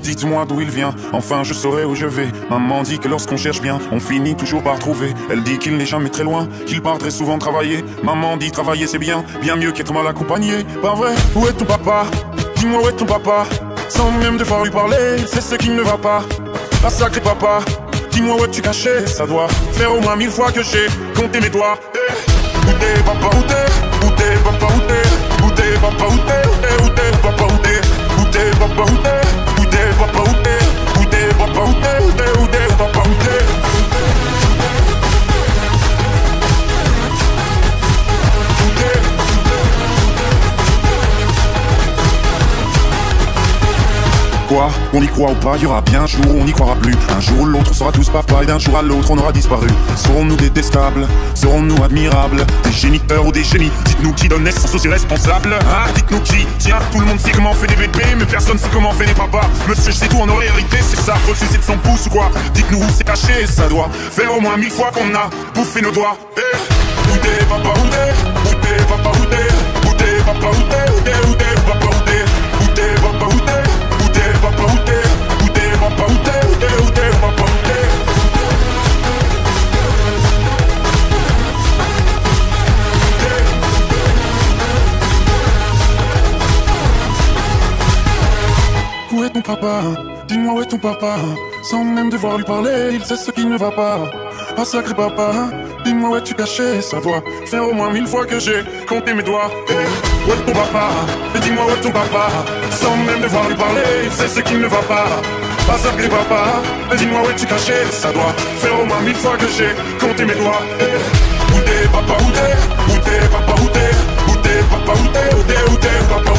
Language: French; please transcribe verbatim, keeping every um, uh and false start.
Dites-moi d'où il vient, enfin je saurai où je vais. Maman dit que lorsqu'on cherche bien, on finit toujours par trouver. Elle dit qu'il n'est jamais très loin, qu'il part très souvent travailler. Maman dit travailler c'est bien, bien mieux qu'être mal accompagné. Pas vrai, où est ton papa? Dis-moi où est ton papa? Sans même devoir lui parler, c'est ce qui ne va pas. Ah sacré papa, dis-moi où es-tu caché? Ça doit faire au moins mille fois que j'ai compté mes doigts. Où t'es papa, où t'es? Où t'es papa, où t'es? Où t'es papa, où t'es? Où t'es papa, où t'es? Où t'es papa, où t'es? Où t'es papa, où t'es? Où t'es papa, où t'es? Où t'es, où t'es papa, où t'es? Quoi? On y croit ou pas, il y aura bien un jour où on n'y croira plus. Un jour ou l'autre on sera tous papa et d'un jour à l'autre on aura disparu. Serons-nous détestables? Serons-nous admirables? Des géniteurs ou des génies? Dites-nous qui donne naissance aux irresponsables. Ah, dites-nous qui? Tiens, tout le monde sait comment on fait des bébés, mais personne sait comment on fait des papas. Monsieur, je sais tout, on aurait hérité, c'est ça, refusé de son pouce ou quoi? Dites-nous où c'est caché, ça doit faire au moins mille fois qu'on a bouffé nos doigts. Hey, où t'es papa, où t'es? Où t'es papa, où t'es? Où t'es papa, où t'es? Où t'es, où t'es papa, où t'es? Où t'es papa, où t'es? Papa, où t'es? Où t'es papa, où t'es? Où t'es, où t'es papa, où t'es? Où est ton papa? Dis-moi où est ton papa? Sans même devoir lui parler, il sait ce qui ne va pas. Ah sacré papa, dis-moi où es-tu caché? Ça doit faire au moins mille fois que j'ai compté mes doigts. Hey, où est ton papa? Et dis-moi où est ton papa? Sans même devoir lui parler, il sait ce qui ne va pas. Ah sacré papa, et dis-moi où es-tu caché? Ça doit faire au moins mille fois que j'ai compté mes doigts. Hey, où t'es papa, où t'es? Où t'es papa, où t'es? Où t'es papa, où t'es? Où t'es, où t'es papa?